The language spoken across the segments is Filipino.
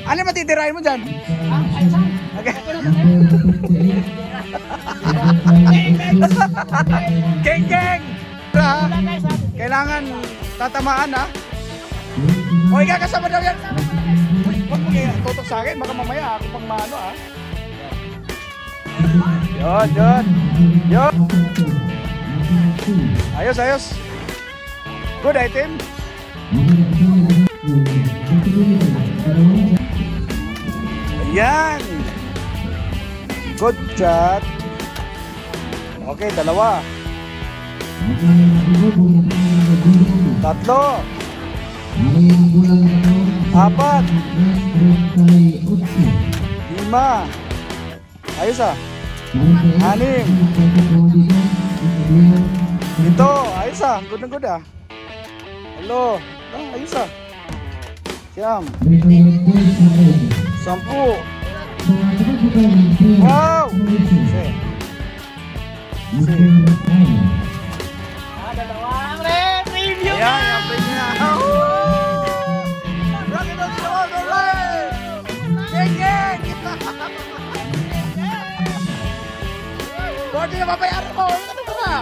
Ano matitirahin mo dyan? Okay. Geng! Kailangan tatamaan ha. O ikaw kasama daw yan. Huwag mo kaya tutok sa akin. Baka mamaya ako pang mano ha. Yun. Ayos. Good item. Ayan. Good shot. Okay, dalawa. Tatlo. Apat. Lima. Ayos ah. Anim. Ito, ayos ah. Good na good ah. Hello. Ayos ah. Siyam. 10. Wow. Dalawang review na. Ayan, ang preview na. Rock it on the wall, alright. Geng! Bakit na papayaran mo? Ano ka ba?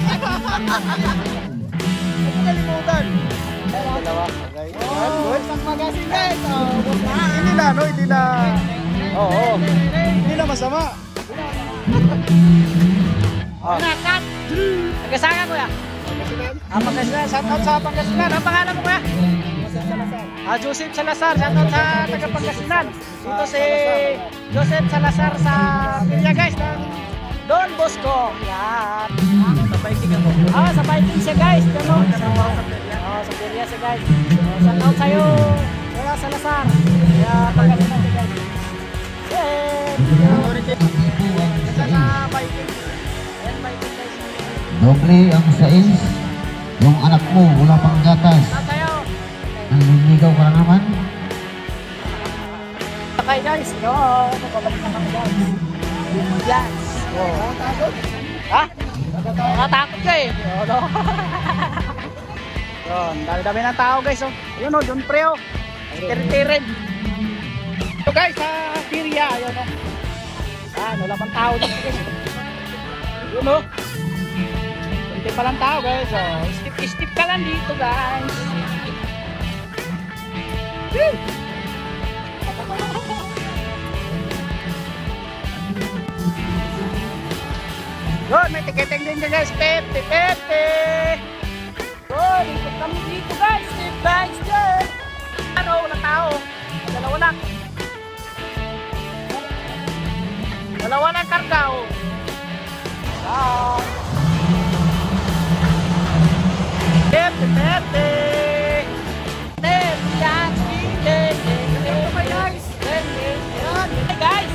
Huwag mo kalimutan. Dalawa. Okay. Good. Isang magasin guys. Hindi na, no? Hindi na. Oo. Hindi na masama. Nakat. Nagasaga kuya. Pangasinan. Shoutout sa Pangasinan. Ang pangalan mo kuya? Joseph Salazar. Shoutout sa taga Pangasinan. Ito si Joseph Salazar sa Pilia guys. Don Bosco. Yan. Sa biking ako. Sa biking siya guys. Sa Pilia siya guys. Shoutout sa'yo. Kuya Salazar. Pangasinan siya guys. Sa biking. Doble ang sais. Yung anak mo wala pang gatas. Nanliligaw ka na naman. Okay guys, pabalik na kami guys. Yes. Ha? Nakatakot ka eh. Yun, dami ng tao guys. Yun o, dun pre o. Tiri-tirin. Ito guys, sa Piria. Ayun o. Wala pang tao dito guys. Yun o. Hindi pa lang tao guys. Step ka lang dito guys. Yun, may tiketing din dyan guys. Pepe. Yun, ikot kami dito guys. Step by step. Walang tao. Dalawa lang. Dalawa lang karga o. Pepe. Guys.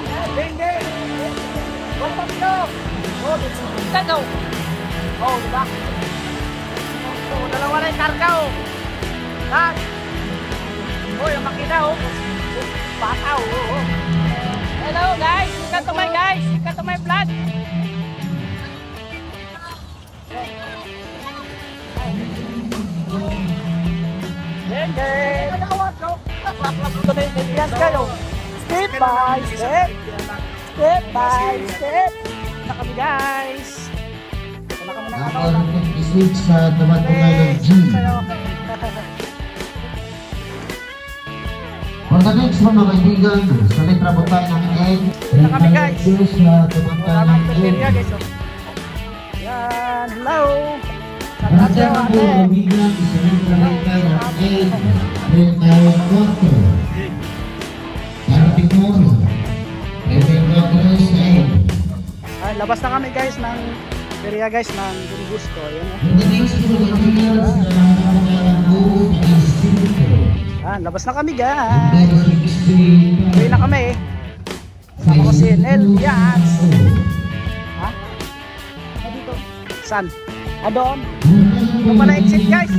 What's up? Tagaw. Diba? Dalawa na yung karga o. Yung makina o. Bata o. Hello guys. Welcome to my guys. Welcome to my vlog. Step by step. Step by step. Na kami guys. Wala kami ng ano lang. Switch sa tumatungay ng G. For the next one mga kaibigan, sa letra po tayo ng N. Na kami guys. Sa tumatungay ng N. Yan, hello. Para sa mga kaibigan, sa letra po tayo ng N. Red tayo konto. Parating mo. Labas na kami guys ng Piria guys ng Dungusko. Labas na kami guys. Uwi na kami. Sama ko si Elias. Ha? Dito. Saan? Doon. Doon pala exit guys.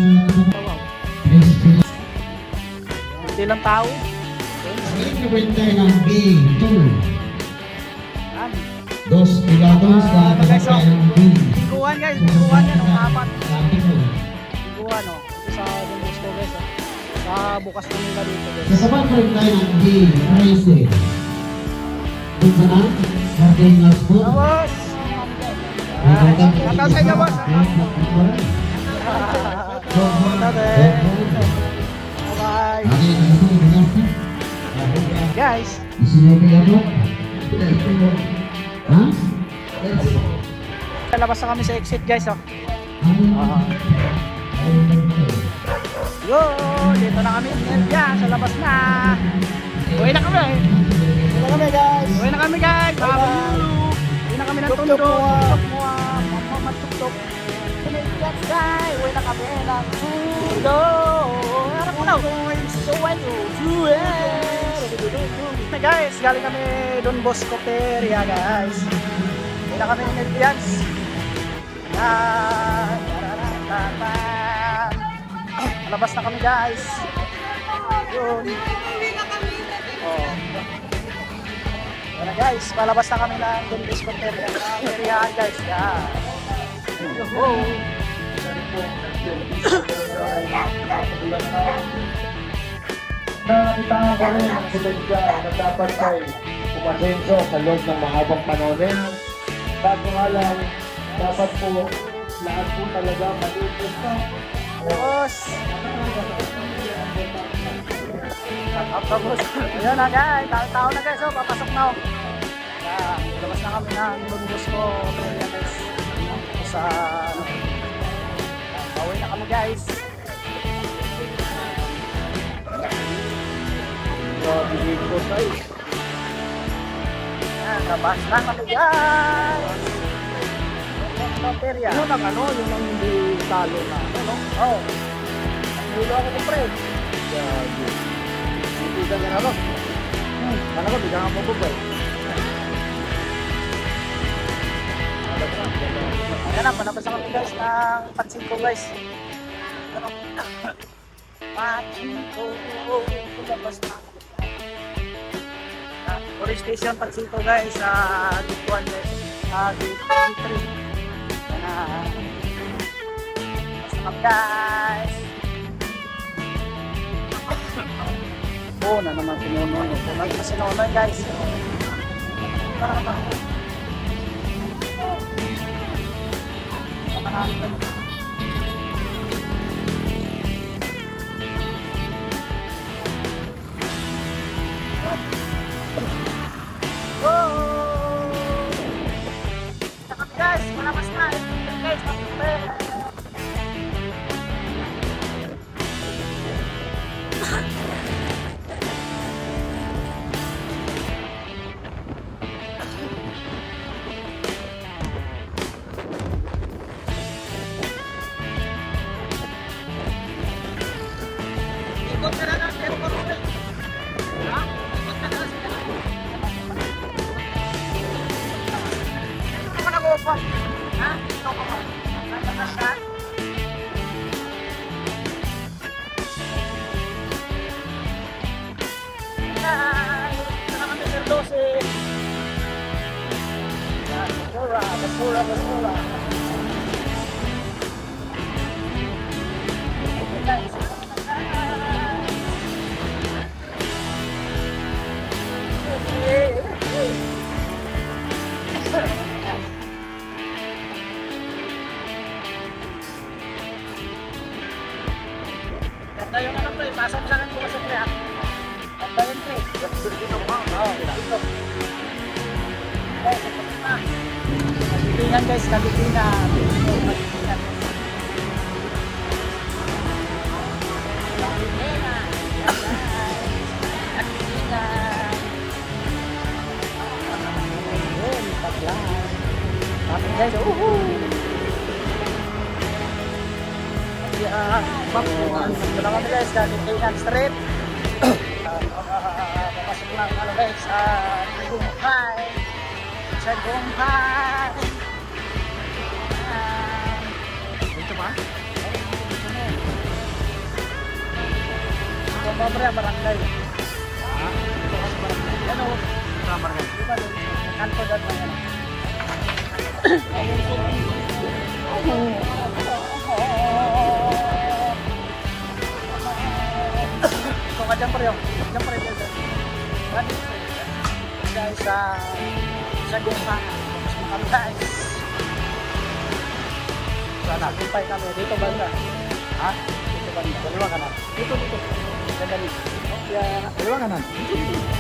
Hindi lang tao. Dos pilados sa Biguan guys, biguan yan, ang apat. Biguan o, ito sa Dungusko guys. bukas na nila dito guys. Kasabay pa rin tayo ng D-13. Doon ka na? Sardinas po. Boss! Shoutout sa inyo, boss. Bye! Guys! Ha? Lalabas na kami sa exit guys oh. Yo! Dito na kami. Yan, sa labas na. Uwi na kami. Ano kami guys? Uwi na kami guys. Uwi na kami ng Tondo. Matuktok. Yes guys. Uwi na kami ng Tondo. Harap mo na. So when you do it. Guys, galing kami Don Bosco Peria guys. Uwi na kami ng Indians. Labas na kami guys. Yun. Oh. Yan guys, palabas na kami ng Don Bosco Peria guys. Yeah. Yo. Nakita ko rin ang ebidensya na dapat kay umasenso sa loob ng mahabang panahon na yan. Bago nga lang, dapat po lahat po talaga malinis na. Boss. Tapos, yun na guys, tao na guys, oh, papasok na oh. Labas na kami ng Don Bosco Peria guys. Sa pauwi na kami guys. Bigay ko tayo. Yan, labas na kami guys. Peria. Yun ang ano, yung ang hindi talo na. Ano? Oh. Dulo ako ng pre. Hindi ka nga ano. Kala ko, bigyan ka mo po ba? Ayan na, panabas na kami guys ng Patsinko guys. Patsinko, labas na. Police station Patsinko guys, Gate 1 guys, Gate 3. Ayan na. Labas na kami guys. Oo na naman sinunoy. Punan na sinunoy guys. Guys, malabas na. Guys, basura. Ganda yung ano pre, pasok sa akin bukas sa pre. Ganda yung pre. Kagitingan guys, kagitingan. Amin guys, ito na kami guys, kagitingan street. Papasok lang ano guys, sa Gunghay. Dito ba? Ito ba ba barangay? Ito kasi barangay. Ano? Ito ang barangay. Diba doon? Kanto dyan ba yan? ka jumper yun. Jumper yun. Guys, sa gumpa. Mas makam guys. Sana, gumpay kami. Dito banda. Ha? Dito banda. Dalawa kanan. Dito. Dito. Dito. Dalawa kanan. Dito.